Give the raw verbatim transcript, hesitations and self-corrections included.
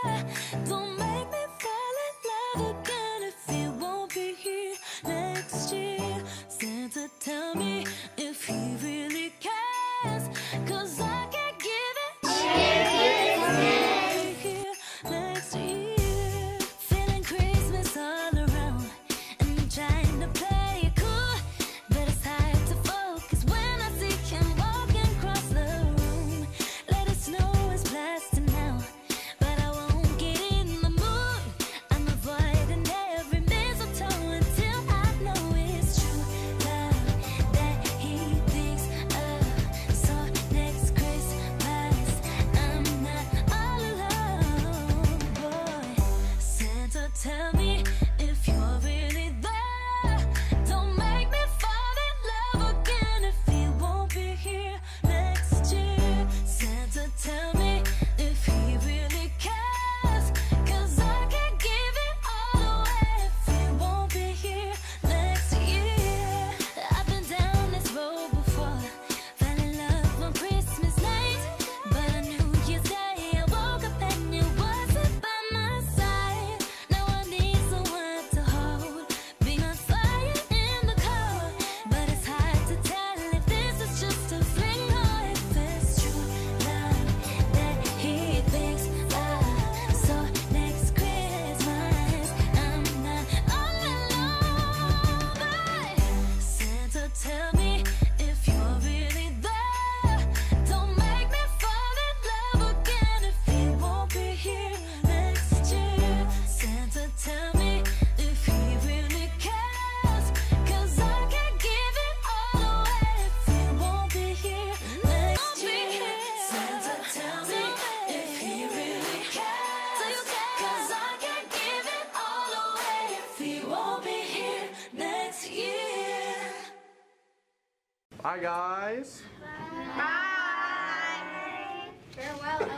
Don't make me fall in love again if he won't be here next year. Santa, tell me if he really cares, 'cause I can't give it here next year. Feeling Christmas all around, and I'm trying to play it cool, but it's hard to focus when I see him walking across the room. Let it snow is blasting now, but I won't get in the mood. I'm avoiding every mistletoe until I know it's true love that he thinks of. So next Christmas I'm not all alone, boy. Santa, tell me if you're really there. Don't make me fall in love again if he won't be here next year. Santa, tell me if he really cares, 'cause I can't give it all away if he won't be here next year. I've been down this road before, fell in love on Christmas night, but on New Year's Day I woke up and you wasn't by my side. Now I need someone to hold, be my fire in the cold, but it's hard to tell if this is just a fling or if it's true love that he thinks of. So next Christmas I'm not all alone, but Santa, tell me if you're really there. Don't make me fall in love again if he won't be here next year. Santa, tell me if he really cares, 'cause I can't give it all away if he won't be here next year. Santa, tell me if he really cares, 'cause I can't give it all away if he won't be here next year. Bye, guys. Bye. Farewell.